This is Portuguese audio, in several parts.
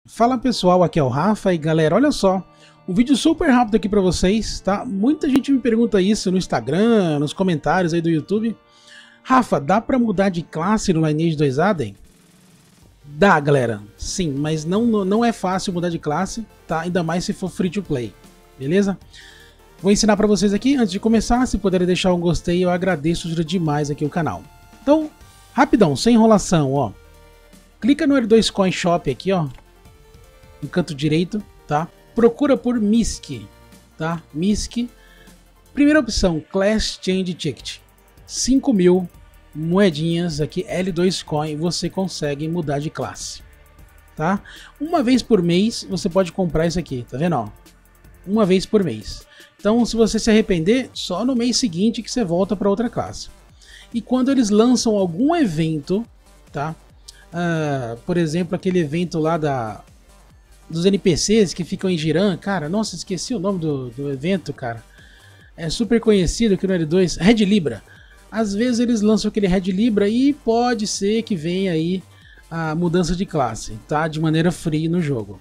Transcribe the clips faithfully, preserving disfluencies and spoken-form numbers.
Fala pessoal, aqui é o Rafa e galera, olha só, um vídeo super rápido aqui pra vocês, tá? Muita gente me pergunta isso no Instagram, nos comentários aí do YouTube. Rafa, dá pra mudar de classe no Lineage dois Aden? Dá, galera, sim, mas não, não é fácil mudar de classe, tá? Ainda mais se for free to play, beleza? Vou ensinar pra vocês aqui, antes de começar, se puderem deixar um gostei, eu agradeço, ajuda demais aqui o canal. Então, rapidão, sem enrolação, ó. Clica no L dois Coin Shop aqui, ó. No canto direito, tá? Procura por M I S C, tá? M I S C. Primeira opção, Class Change Ticket. cinco mil moedinhas aqui, L dois Coin, você consegue mudar de classe, tá? Uma vez por mês você pode comprar isso aqui, tá vendo, ó? Uma vez por mês. Então, se você se arrepender, só no mês seguinte que você volta para outra classe. E quando eles lançam algum evento, tá? Uh, por exemplo, aquele evento lá da dos N P Cs que ficam em Jiran, cara, nossa, esqueci o nome do, do evento, cara. É super conhecido aqui no L dois, Red Libra. Às vezes eles lançam aquele Red Libra e pode ser que venha aí a mudança de classe, tá? De maneira free no jogo.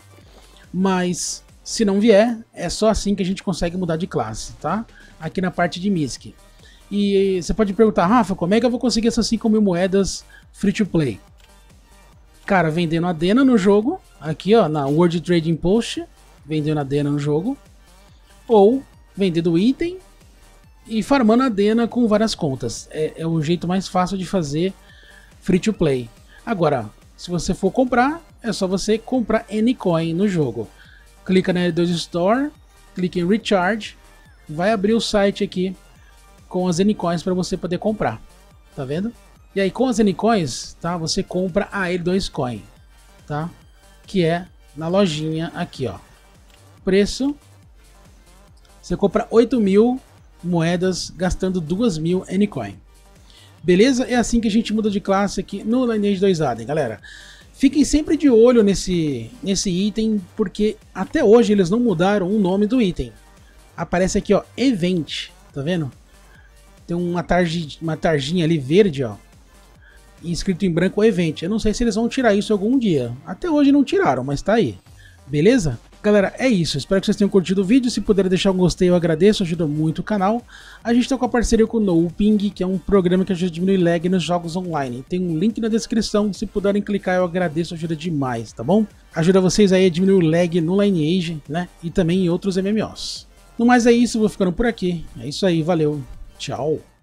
Mas se não vier, é só assim que a gente consegue mudar de classe, tá? Aqui na parte de M I S C. E você pode perguntar, Rafa, como é que eu vou conseguir essas cinco mil moedas free to play? Cara, vendendo a Dena no jogo, aqui ó, na World Trading Post, vendendo a Dena no jogo, ou vendendo item e farmando a Dena com várias contas. É, é o jeito mais fácil de fazer free to play. Agora, se você for comprar, é só você comprar N-Coin no jogo. Clica na L dois Store, clica em Recharge, vai abrir o site aqui com as N-Coins para você poder comprar, tá vendo? E aí com as N-Coins, tá, você compra a L dois Coin, tá? Que é na lojinha aqui, ó. Preço, você compra oito mil moedas gastando duas mil N-Coin. Beleza? É assim que a gente muda de classe aqui no Lineage dois Aden, galera. Fiquem sempre de olho nesse, nesse item, porque até hoje eles não mudaram o nome do item. Aparece aqui, ó, Event, tá vendo? Tem uma, tarji, uma tarjinha ali verde, ó, e escrito em branco Event. Eu não sei se eles vão tirar isso algum dia. Até hoje não tiraram, mas tá aí. Beleza? Galera, é isso. Espero que vocês tenham curtido o vídeo. Se puderem deixar um gostei, eu agradeço. Ajuda muito o canal. A gente tá com a parceria com o NoPing, que é um programa que ajuda a diminuir lag nos jogos online. Tem um link na descrição. Se puderem clicar, eu agradeço. Ajuda demais, tá bom? Ajuda vocês aí a diminuir o lag no Lineage, né? E também em outros M M Os. No mais é isso. Vou ficando por aqui. É isso aí. Valeu. Tchau.